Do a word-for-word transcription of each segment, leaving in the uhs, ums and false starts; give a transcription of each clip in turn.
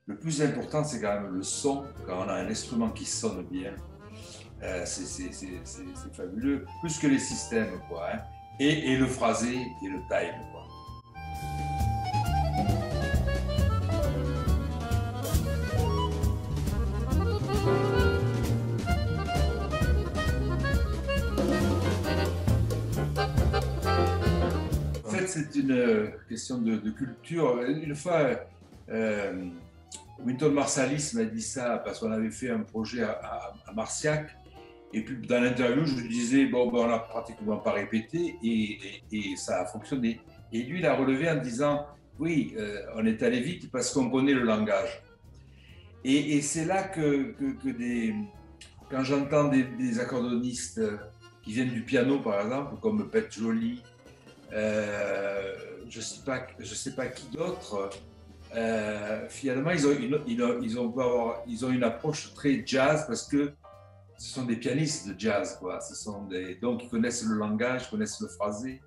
le plus important, c'est quand même le son. Quand on a un instrument qui sonne bien, euh, c'est fabuleux, plus que les systèmes, quoi. Hein. Et, et le phrasé et le time, quoi. En fait, c'est une question de, de culture. Une fois, euh, Wynton Marsalis m'a dit ça parce qu'on avait fait un projet à, à, à Marciac. Et puis dans l'interview, je lui disais, bon, ben, on n'a pratiquement pas répété et, et, et, ça a fonctionné. Et lui, il a relevé en disant, oui, euh, on est allé vite parce qu'on connaît le langage. Et, et c'est là que, que, que des, quand j'entends des, des accordonnistes qui viennent du piano, par exemple, comme Pet Joly, euh, je ne sais pas, je sais pas qui d'autre, euh, finalement, ils ont, une, ils, ont, ils, ont avoir, ils ont une approche très jazz parce que ce sont des pianistes de jazz, quoi. Ce sont des, donc ils connaissent le langage, connaissent le phrasé.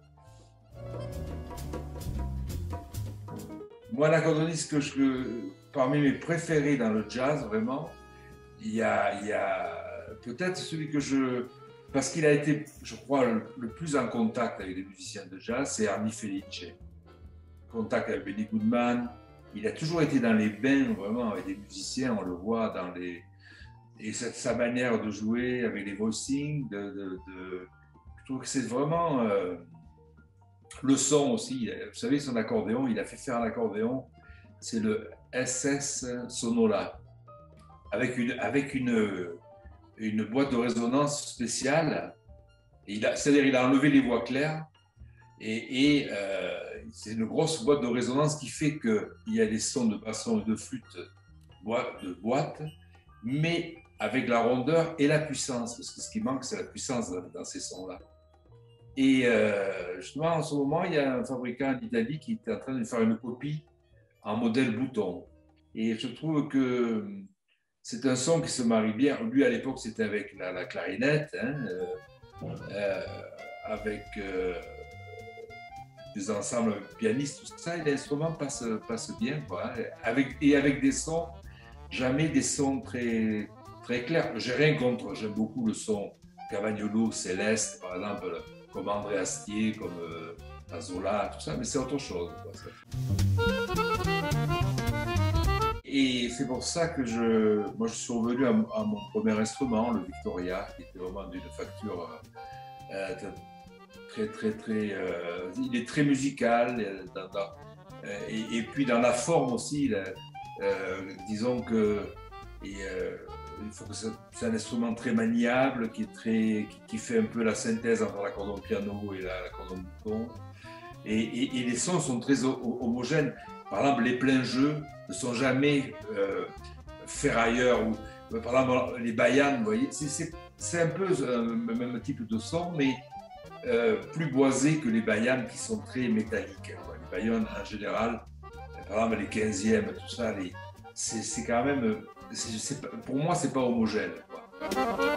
Moi, l'accordoniste que je, parmi mes préférés dans le jazz, vraiment, il y a, il y a peut-être celui que je, parce qu'il a été, je crois, le, le plus en contact avec les musiciens de jazz, c'est Ernie Felice. Contact avec Benny Goodman. Il a toujours été dans les bains, vraiment, avec des musiciens, on le voit dans les... Et sa manière de jouer avec les voicings, de, de, de, je trouve que c'est vraiment euh, le son aussi. Vous savez, son accordéon, il a fait faire un accordéon, c'est le S S Sonola, avec une, avec une, une boîte de résonance spéciale. C'est-à-dire qu'il a enlevé les voix claires et, et euh, c'est une grosse boîte de résonance qui fait qu'il y a des sons de basson et de flûte de boîte, mais avec la rondeur et la puissance, parce que ce qui manque, c'est la puissance dans, dans ces sons-là. Et euh, justement, en ce moment, il y a un fabricant en Italie qui est en train de faire une copie en modèle bouton. Et je trouve que c'est un son qui se marie bien. Lui, à l'époque, c'était avec la, la clarinette, hein, euh, euh, avec euh, des ensembles pianistes, tout ça, et l'instrument passe, passe bien, quoi. Avec, et avec des sons, jamais des sons très très clair. J'ai rien contre, j'aime beaucoup le son Cavagnolo, Céleste, par exemple, comme André Astier, comme euh, Azola, tout ça, mais c'est autre chose. Quoi. Et c'est pour ça que je, moi, je suis revenu à, à mon premier instrument, le Victoria, qui était vraiment d'une facture euh, très, très, très. Euh, il est très musical, dans, dans, et, et puis dans la forme aussi, là, euh, disons que. Et, euh, il faut que c'est un instrument très maniable, qui, est très, qui, qui fait un peu la synthèse entre l'accordéon piano et l'accordéon bouton. Et, et, et les sons sont très homogènes. Par exemple, les pleins jeux ne sont jamais euh, ferrailleurs. Ou, par exemple, les bayanes, vous voyez, c'est un peu le même type de son, mais euh, plus boisé que les bayanes qui sont très métalliques. Quoi. Les bayanes, en général, par exemple, les quinzièmes, tout ça, c'est quand même... Pas, pour moi, c'est pas homogène. Quoi.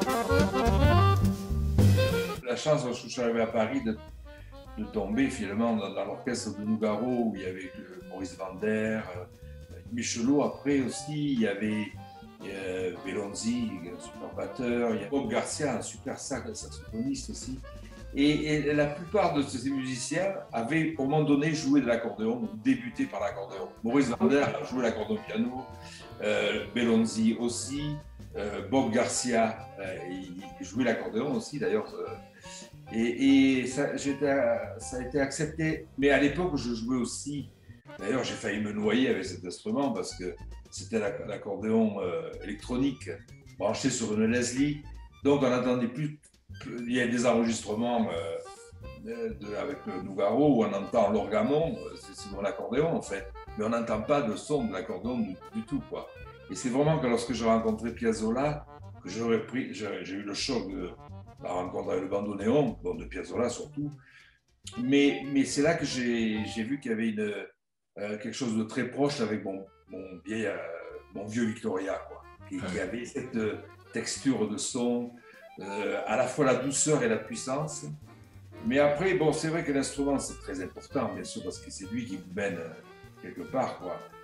La chance, lorsque je suis arrivé à Paris, de, de tomber finalement dans, dans l'orchestre de Nougaro, où il y avait euh, Maurice Vander, euh, Michelot après aussi, il y avait euh, Belonzi, un super batteur, il y a Bob Garcia, un super saxophoniste aussi. Et, et la plupart de ces musiciens avaient, au moment donné, joué de l'accordéon, débuté par l'accordéon. Maurice Vander a joué l'accordéon piano, euh, Belonzi aussi, euh, Bob Garcia, euh, il, il jouait l'accordéon aussi d'ailleurs. Euh, et et ça, ça a été accepté. Mais à l'époque, je jouais aussi. D'ailleurs, j'ai failli me noyer avec cet instrument parce que c'était l'accordéon euh, électronique branché sur une Leslie. Donc, on n'entendait plus. Il y a des enregistrements euh, de, avec le Nougaro où on entend l'orgamon, c'est mon accordéon en fait, mais on n'entend pas de son de l'accordéon du, du tout, quoi. Et c'est vraiment que lorsque j'ai rencontré Piazzolla que j'aurais pris, j'ai eu le choc de la rencontre avec le bandoneon, bon, de Piazzolla surtout, mais, mais c'est là que j'ai vu qu'il y avait une, euh, quelque chose de très proche avec mon, mon, vieil, euh, mon vieux Victoria, quoi, qui, qui avait cette euh, texture de son, Euh, à la fois la douceur et la puissance. Mais après, bon, c'est vrai que l'instrument, c'est très important, bien sûr, parce que c'est lui qui vous mène euh, quelque part, quoi.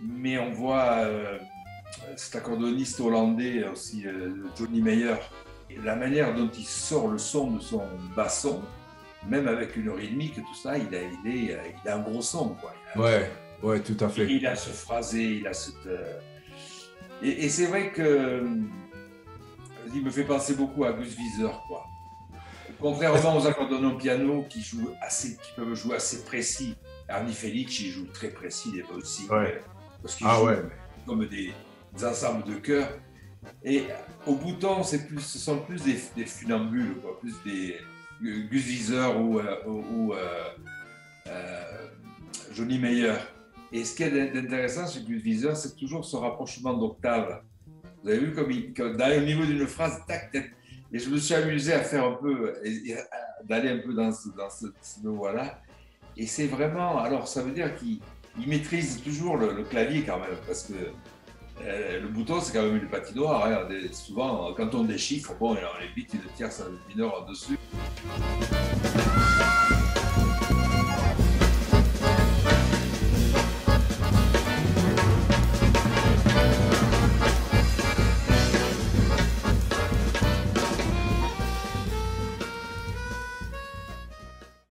mais on voit euh, cet accordéoniste hollandais aussi, euh, Johnny Meyer, et la manière dont il sort le son de son basson, même avec une rythmique, tout ça, il a, il est, il a un gros son, quoi. Il a, Ouais, ouais, tout à fait. il a ce phrasé, il a cette... Euh, et, et c'est vrai que il me fait penser beaucoup à Gus Viseur, quoi. Contrairement aux accordéons piano qui jouent assez, qui peuvent jouer assez précis. Arnie Felix, il joue très précis les aussi, Ouais. parce qu'il Ah joue ouais. comme des, des ensembles de chœurs. Et au bouton, c'est plus, ce sont plus des, des funambules, quoi, plus des Gus Viseur ou, euh, ou euh, euh, Johnny Meyer. Et ce qui est intéressant chez Gus Viseur, c'est toujours ce rapprochement d'octave. Vous avez vu comme, il, comme dans, au niveau d'une phrase, tac, tac. Et je me suis amusé à faire un peu, d'aller un peu dans ce, dans ce, ce voie-là. Et c'est vraiment, alors ça veut dire qu'il maîtrise toujours le, le clavier quand même, parce que euh, le bouton c'est quand même une patinoire. Hein. Souvent, quand on déchiffre, bon, on les bits, une tierce, une mineure en dessus.